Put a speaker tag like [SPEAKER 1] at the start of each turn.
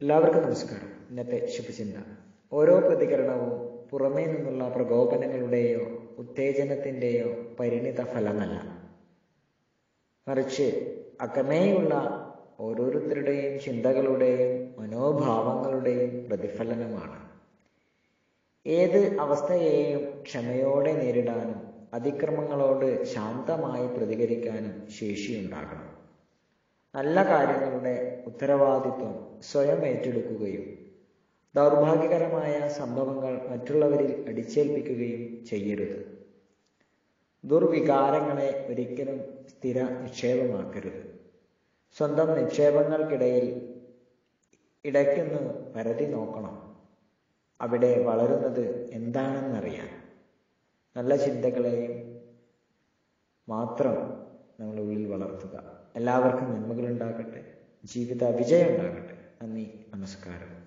[SPEAKER 1] എല്ലാവർക്കും നമസ്കാരം. ഇന്നത്തെ ശുഭചിന്ത. ഓരോ പ്രതികരണവും പുറമേ നിന്നുള്ള പ്രകോപനങ്ങളുടെയോ ഉത്തേജനത്തിൻ്റെയോ പരിണിത ഫലമല്ല, മറിച്ച് അകമേയുള്ള ഓരോരുത്തരുടെയും ചിന്തകളുടെയും മനോഭാവങ്ങളുടെയും പ്രതിഫലനമാണ്. ഏത് അവസ്ഥയെയും ക്ഷമയോടെ നേരിടാനും അതിക്രമങ്ങളോട് ശാന്തമായി പ്രതികരിക്കാനും ശേഷിയുണ്ടാകണം. നല്ല കാര്യങ്ങളുടെ ഉത്തരവാദിത്വം സ്വയം ഏറ്റെടുക്കുകയും ദൗർഭാഗ്യകരമായ സംഭവങ്ങൾ മറ്റുള്ളവരിൽ അടിച്ചേൽപ്പിക്കുകയും ചെയ്യരുത്. ദുർവികാരങ്ങളെ ഒരിക്കലും സ്ഥിര നിക്ഷേപമാക്കരുത്. സ്വന്തം നിക്ഷേപങ്ങൾക്കിടയിൽ ഇടയ്ക്കൊന്ന് പരതി നോക്കണം. അവിടെ വളരുന്നത് എന്താണെന്നറിയാൻ. നല്ല ചിന്തകളെയും മാത്രം നമ്മൾ ഉള്ളിൽ വളർത്തുക. എല്ലാവർക്കും നന്മകളുണ്ടാകട്ടെ, ജീവിത വിജയം ഉണ്ടാകട്ടെ. നന്ദി, നമസ്കാരം.